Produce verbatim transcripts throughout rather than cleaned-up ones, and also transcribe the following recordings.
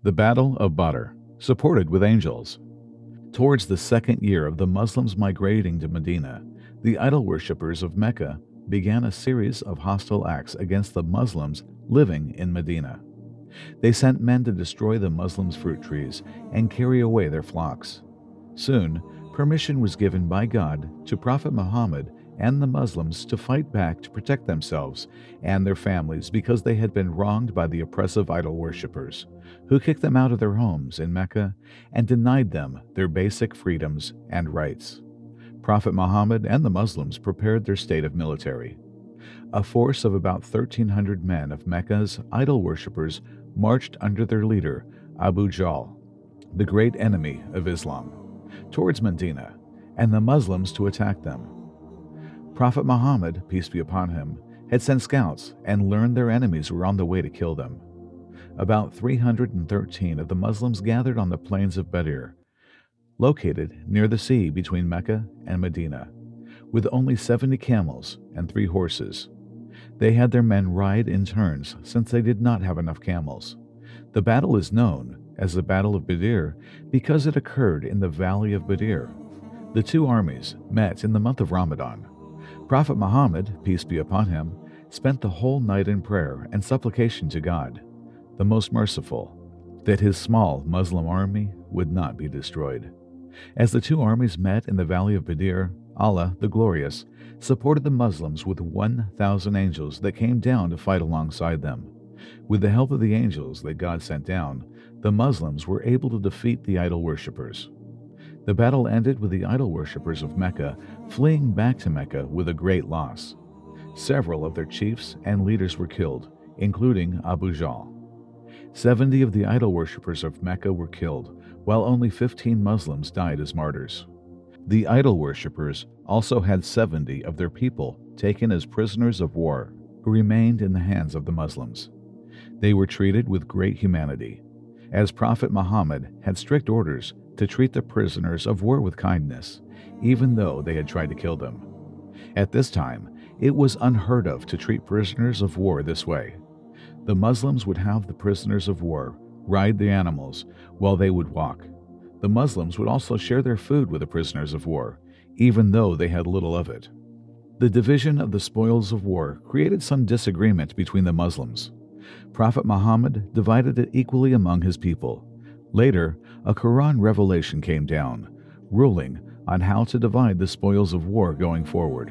The Battle of Badr, supported with angels. Towards the second year of the Muslims migrating to Medina, the idol worshippers of Mecca began a series of hostile acts against the Muslims living in Medina. They sent men to destroy the Muslims' fruit trees and carry away their flocks. Soon, permission was given by God to Prophet Muhammad and the Muslims to fight back to protect themselves and their families because they had been wronged by the oppressive idol worshippers, who kicked them out of their homes in Mecca and denied them their basic freedoms and rights. Prophet Muhammad and the Muslims prepared their state of military. A force of about thirteen hundred men of Mecca's idol worshippers marched under their leader, Abu Jahl, the great enemy of Islam, towards Medina, and the Muslims to attack them. Prophet Muhammad, peace be upon him, had sent scouts and learned their enemies were on the way to kill them. About three hundred thirteen of the Muslims gathered on the plains of Badr, located near the sea between Mecca and Medina, with only seventy camels and three horses. They had their men ride in turns since they did not have enough camels. The battle is known as the Battle of Badr because it occurred in the Valley of Badr. The two armies met in the month of Ramadan. Prophet Muhammad, peace be upon him, spent the whole night in prayer and supplication to God, the Most Merciful, that his small Muslim army would not be destroyed. As the two armies met in the Valley of Badr, Allah, the Glorious, supported the Muslims with one thousand angels that came down to fight alongside them. With the help of the angels that God sent down, the Muslims were able to defeat the idol worshippers. The battle ended with the idol worshippers of Mecca fleeing back to Mecca with a great loss. Several of their chiefs and leaders were killed, including Abu Jahl. Seventy of the idol worshippers of Mecca were killed, while only fifteen Muslims died as martyrs. The idol worshippers also had seventy of their people taken as prisoners of war, who remained in the hands of the Muslims. They were treated with great humanity, as Prophet Muhammad had strict orders to treat the prisoners of war with kindness, even though they had tried to kill them. At this time, it was unheard of to treat prisoners of war this way. The Muslims would have the prisoners of war ride the animals while they would walk. The Muslims would also share their food with the prisoners of war, even though they had little of it. The division of the spoils of war created some disagreement between the Muslims. Prophet Muhammad divided it equally among his people. Later, a Quran revelation came down, ruling on how to divide the spoils of war going forward.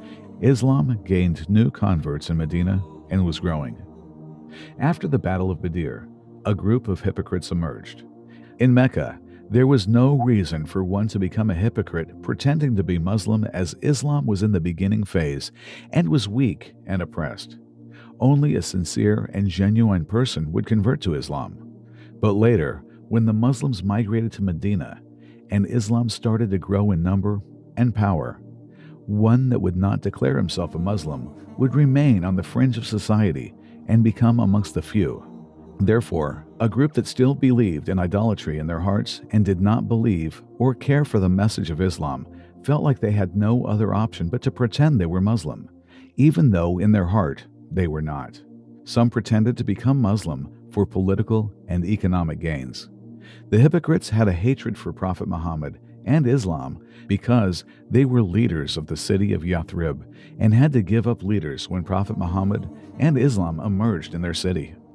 Islam gained new converts in Medina and was growing. After the Battle of Badr, a group of hypocrites emerged. In Mecca, there was no reason for one to become a hypocrite pretending to be Muslim, as Islam was in the beginning phase and was weak and oppressed. Only a sincere and genuine person would convert to Islam. But later, when the Muslims migrated to Medina and Islam started to grow in number and power, one that would not declare himself a Muslim would remain on the fringe of society and become amongst the few. Therefore, a group that still believed in idolatry in their hearts and did not believe or care for the message of Islam felt like they had no other option but to pretend they were Muslim, even though in their heart they were not. Some pretended to become Muslim for political and economic gains. The hypocrites had a hatred for Prophet Muhammad and Islam because they were leaders of the city of Yathrib and had to give up leaders when Prophet Muhammad and Islam emerged in their city.